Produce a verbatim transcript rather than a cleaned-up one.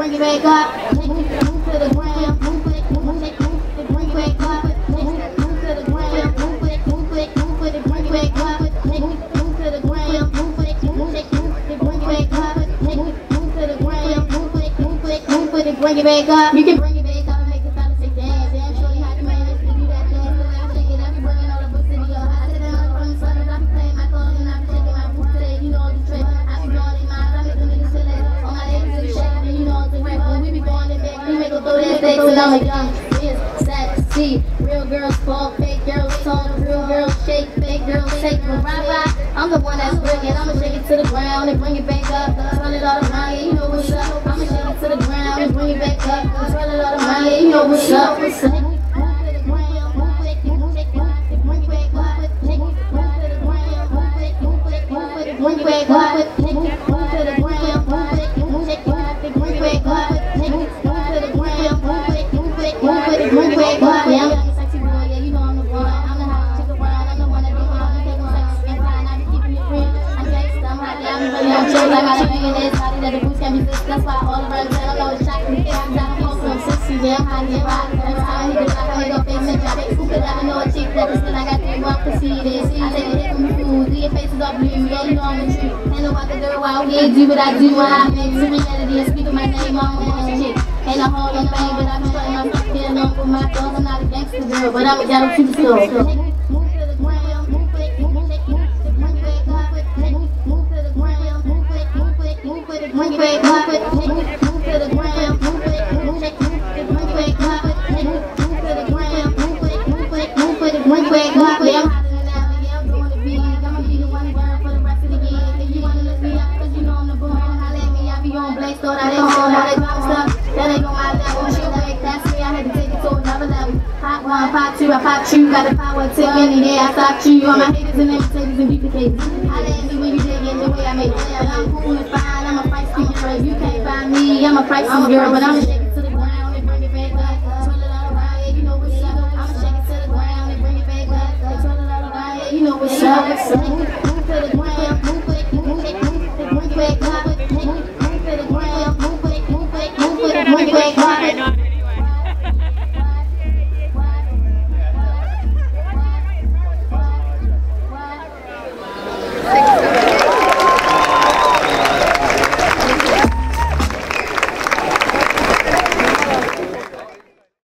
bring it back up. Move to the ground, move it, move it, move it, bring it back up. Move to the ground, move it, move it, move it, bring it back up. Move to the ground, move it, move it, move it, bring it back up. Move to the ground, move it, move it, move it, bring it back up. You can bring it back up and make the fellas say dance. Damn sure you had to manage to do that dance. The way I shake it, I be bringing all the books in the yard. I sit down on the front I be playing my clothes and I be shaking my boots today. You know the trick. I be blowing in mine, I make them niggas feel it. All my ladies be shaking and you know it's the rap. When we be going in back, we make them throw that back. So I'm a young, is sad to see. Real girls fall, fake girls talk. Real girls shake, fake girls shake. But right, right, I'm the one that's bringing. I'ma shake it to the ground and bring it back up. Turn it all around, yeah, you know what's up. I'ma shake it to the ground and bring it back up. Turn it all around, yeah, you know what's up. What's up? Bring it back up, move to the ground, move it, move it, bring it back up, move to the ground, move it, move it, move it, bring it back up. Yeah, I'm a sexy boy, yeah, you know I'm the one. I'm the hottest chick around, I'm the one that do it. I'm taking sex and fine, I be keeping it real. I'm gangsta, I'm hot, yeah, I'm really on chill. I got a bang in this body that the boots can be fixed. That's why all around the town, I know it's shocking. I'm down close to I'm sixty, yeah, I'm hot, yeah, rock. Every time I hit it, like I make up face, make your face. Who could ever know a chick that is still I got three more to see this. I take a hit from the food, leave your faces up blue, yeah, you know I'm the truth. Ain't no other girl out here do what I do when I make to reality and speak of my name, I'm a boss chick. Ain't a whole lot of thing, but I'm strutting my stuff here along with my dogs. I'm not a gangster girl, but I'm a ghetto superstar. Move to the ground, move it, move it, move it, bring it back up. Move to the ground, move it, move it, move it, bring it back up. Move to the ground, move it, move it, bring it back up. Move to the ground, move it, move it, move it, bring it back up. Yeah, I'm hotter than ever, yeah, I'm doing the beat. I'ma be the one girl for the rest of the year. If you wanna look me up, cause you know I'm the boy. Holla at me, I be on Black Store, that ain't home, all that drop stuff. That ain't on my level, shit like that's me, I had to take it to another level. Pop one, pop two, I pop two, got the power to many, yeah, I stop you. All my haters and imitators and duplicators. Holla at me when you dig in the way I make it. But I'm cool and fine, I'm a feisty girl. You can't find me, I'm a feisty girl, but I'ma shake it to the ground and bring it back up. Twirl it all around, yeah, you know what's up. I'ma shake it to the ground and bring it back up. Twirl it all around, yeah, you know what's up.